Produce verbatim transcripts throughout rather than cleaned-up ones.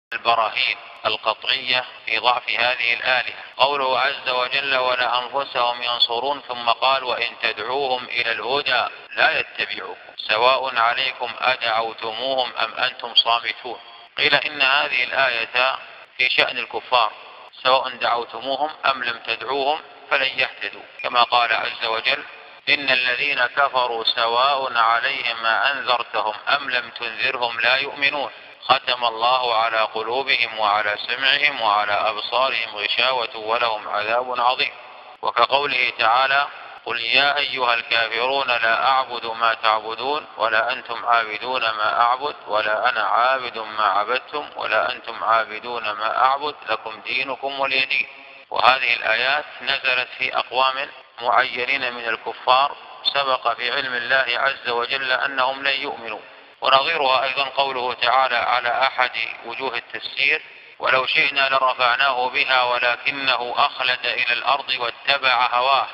البراهين القطعية في ضعف هذه الآلهة. قوله عز وجل ولا أنفسهم ينصرون، ثم قال وإن تدعوهم إلى الهدى لا يتبعوكم سواء عليكم أدعوتموهم أم أنتم صامتون. قيل إن هذه الآية في شأن الكفار، سواء دعوتموهم أم لم تدعوهم فلن يهتدوا، كما قال عز وجل إن الذين كفروا سواء عليهم ما أنذرتهم أم لم تنذرهم لا يؤمنون ختم الله على قلوبهم وعلى سمعهم وعلى أبصارهم غشاوة ولهم عذاب عظيم. وكقوله تعالى قل يا أيها الكافرون لا أعبد ما تعبدون ولا أنتم عابدون ما أعبد ولا أنا عابد ما عبدتم ولا أنتم عابدون ما أعبد لكم دينكم ولي دين. وهذه الآيات نزلت في أقوام معينين من الكفار سبق في علم الله عز وجل أنهم لن يؤمنوا. ونظيرها أيضا قوله تعالى على أحد وجوه التفسير ولو شئنا لرفعناه بها ولكنه أخلد إلى الأرض واتبع هواه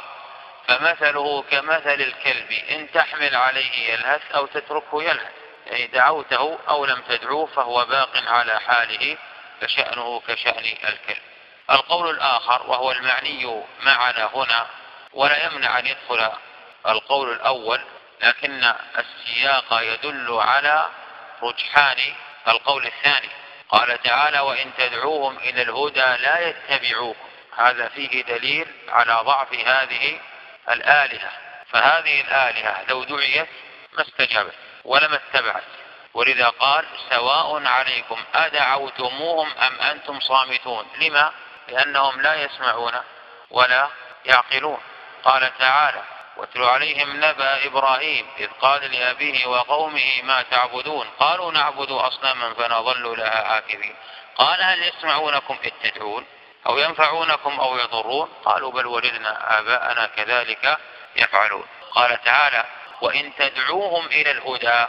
فمثله كمثل الكلب إن تحمل عليه يلهث أو تتركه يلهث، يعني دعوته أو لم تدعوه فهو باق على حاله فشأنه كشأن الكلب. القول الآخر وهو المعني معنا هنا ولا يمنع أن يدخل القول الأول، لكن السياق يدل على رجحان القول الثاني. قال تعالى وإن تدعوهم إلى الهدى لا يتبعوكم، هذا فيه دليل على ضعف هذه الآلهة، فهذه الآلهة لو دعيت ما استجابت ولما اتبعت، ولذا قال سواء عليكم أدعوتموهم أم أنتم صامتون. لما؟ لأنهم لا يسمعون ولا يعقلون. قال تعالى واتل عليهم نبأ إبراهيم إذ قال لأبيه وقومه ما تعبدون قالوا نعبد أصناما فنظل لها عاكفين قال هل يسمعونكم إذ تدعون أو ينفعونكم أو يضرون قالوا بل وجدنا آباءنا كذلك يفعلون. قال تعالى وإن تدعوهم إلى الهدى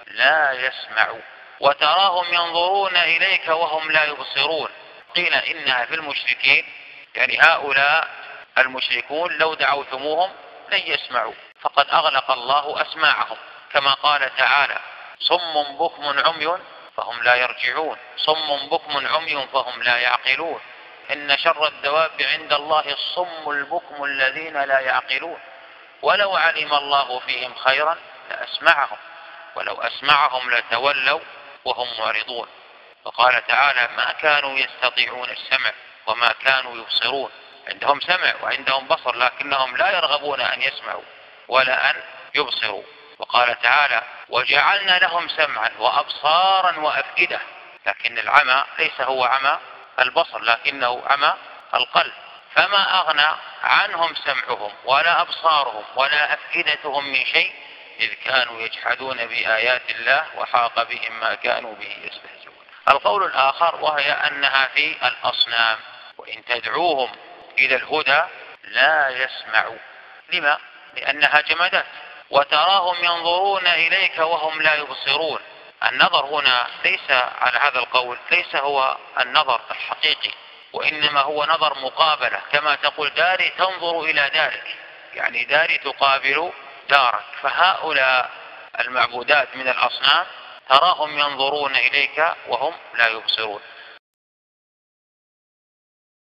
لا يسمعوا وتراهم ينظرون إليك وهم لا يبصرون. قيل إنها في المشركين، يعني هؤلاء المشركون لو دعوتموهم لن يسمعوا، فقد أغلق الله أسماعهم، كما قال تعالى صم بكم عمي فهم لا يرجعون صم بكم عمي فهم لا يعقلون إن شر الدواب عند الله الصم البكم الذين لا يعقلون ولو علم الله فيهم خيرا لأسمعهم ولو أسمعهم لتولوا وهم معرضون. وقال تعالى ما كانوا يستطيعون السمع وما كانوا يبصرون، عندهم سمع وعندهم بصر لكنهم لا يرغبون أن يسمعوا ولا أن يبصروا. وقال تعالى وجعلنا لهم سمعا وأبصارا وأفئدة، لكن العمى ليس هو عمى البصر لكنه عمى القلب، فما أغنى عنهم سمعهم ولا أبصارهم ولا أفئدتهم من شيء إذ كانوا يجحدون بآيات الله وحاق بهم ما كانوا به يستهزئون. القول الآخر وهي أنها في الأصنام وإن تدعوهم إلى الهدى لا يسمعوا. لما؟ لأنها جمادات. وتراهم ينظرون إليك وهم لا يبصرون، النظر هنا ليس على هذا القول ليس هو النظر الحقيقي، وإنما هو نظر مقابلة، كما تقول داري تنظر إلى دارك، يعني داري تقابل دارك. فهؤلاء المعبودات من الأصنام تراهم ينظرون إليك وهم لا يبصرون.